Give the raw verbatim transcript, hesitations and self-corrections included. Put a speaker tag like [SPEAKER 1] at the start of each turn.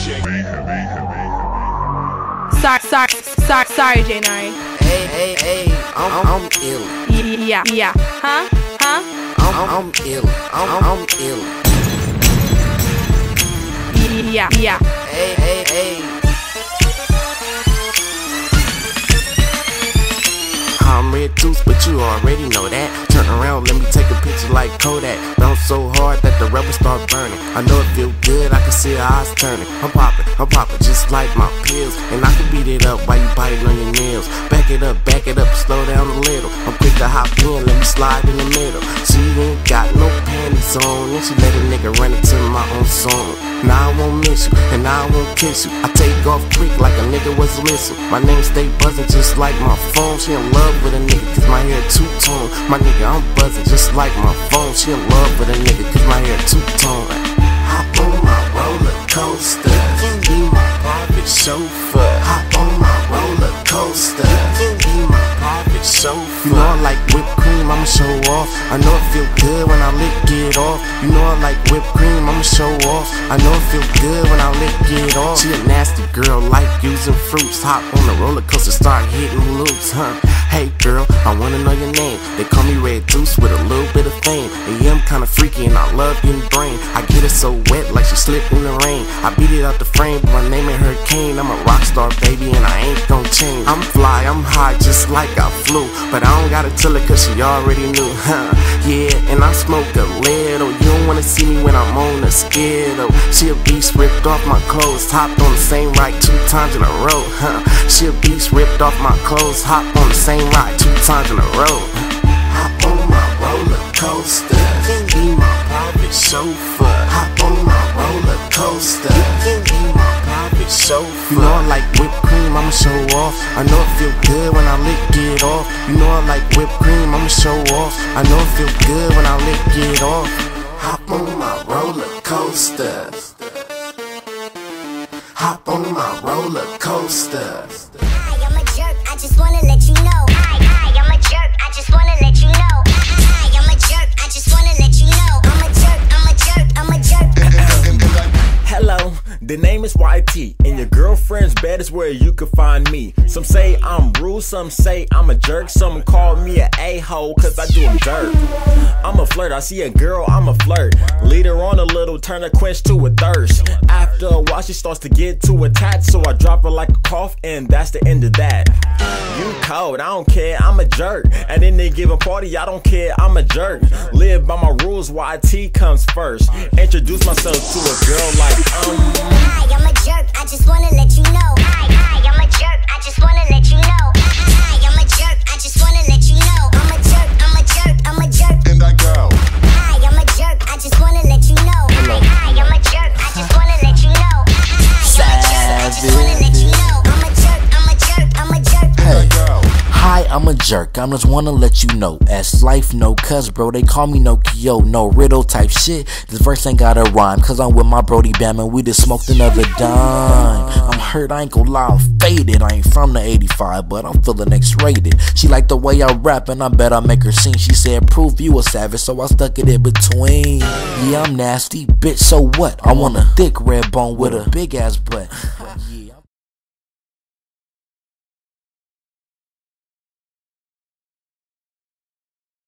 [SPEAKER 1] Sorry, sorry, sorry, sorry, J nine.
[SPEAKER 2] Hey, hey, hey, I'm, I'm ill.
[SPEAKER 1] Yeah, yeah, huh, huh?
[SPEAKER 2] I'm, I'm ill. I'm, I'm ill.
[SPEAKER 1] Yeah, yeah.
[SPEAKER 2] Hey, hey, hey. I'm Red Deuce, but you already know that. Turn around, let me take a picture like Kodak. Bounce so hard that the rubber start burning. I know it feel good, I can see her eyes turning. I'm popping, I'm popping just like my pills. And I can beat it up while you biting on your nails. Back it up, back it up, slow down a little. I'm quick to hop in, let me slide in the middle. She ain't got no panties on, and she let a nigga run into my own song. Now I won't miss you, and now I won't kiss you. I take off quick like a nigga was a missile. My name stay buzzing just like my phone. She in love with a nigga cause my hair two-tone. My nigga, I'm buzzing just like my phone. She in love with a nigga cause my hair two-tone. Hop on my roller coaster, be my private chauffeur. Hop on my roller coaster, be my private chauffeur. You know I like whipped cream, I'ma show off. I know it feel good when I lick it off. You know I like whipped cream, I'ma show off. I know it feel good when I lick it off. She a nasty girl, like using fruits. Hop on the roller coaster, start hitting loops, huh? Hey girl, I wanna know your name. They call me Red Deuce with a little bit of fame. And yeah, I'm kinda freaky and I love getting brain. I get it so wet like she slipped in the rain. I beat it out the frame, but my name ain't Hurricane. I'm a rock star, baby, and I ain't gon' change. I'm fly, I'm high, just like I flew. But I don't gotta tell her cause she already knew, huh? Yeah, and I smoke a little. You don't wanna see me when I'm on a skittle. She a beast, ripped off my clothes. Hopped on the same ride two times in a row, huh? She a beast, ripped off my clothes. Hopped on the same ride two times in a row. Hop on my roller coaster, be my private chauffeur. Hop on my roller coaster, be my private chauffeur. You know I like whipped cream, I'ma show off. I know it feel good when I lick it off. You know I like whipped cream, I'ma show off. I know it feel good when I lick it off. Hop on my roller coaster. Hop on my roller coaster.
[SPEAKER 3] Hi, I'm a jerk, I just wanna let you know. Hi, hi, I'm a jerk, I just wanna let you know. Hi, I'm a jerk, I just wanna let you know. I'm a jerk, I'm a jerk, I'm a jerk.
[SPEAKER 4] Hello, the name is Y T, and your girlfriend's bed is where you can find me. Some say I'm rude, some say I'm a jerk. Some call me a a-hole cause I do them dirt. I'm a flirt, I see a girl, I'm a flirt. Lead her on a little, turn her quench to a thirst. After a while she starts to get too attached, so I drop her like a cough, and that's the end of that. You cold, I don't care, I'm a jerk. At any given party, I don't care, I'm a jerk. Live by my rules, Y T comes first. Introduce myself to a girl like um
[SPEAKER 3] Hi, I'm a jerk, I just wanna let you know. Hi, hi, I'm a jerk, I just wanna let you know. Hi, I'm a jerk, I just wanna let you know. I'm a jerk, I'm a jerk, I'm a jerk.
[SPEAKER 2] And I go.
[SPEAKER 3] Hi, I'm a jerk, I just wanna let you know. Hi, hi, I'm a jerk, I just wanna let you know. Hi, I'm a jerk, I just wanna let you know. I'm a jerk, I'm a jerk, I'm a jerk.
[SPEAKER 5] Hey, hi, I'm a jerk, I just wanna let you know. As life no cuz bro, they call me no Kyo, no riddle type shit. This verse ain't got a rhyme, cause I'm with my Brody Bam and we just smoked another dime. I'm hurt, I ain't gon' lie, I'm faded. I ain't from the eighty-five, but I'm feeling X-rated. She like the way I rap and I bet I make her sing. She said, prove you a savage, so I stuck it in between. Yeah, I'm nasty, bitch, so what? I want a thick red bone with a big ass butt. Yeah.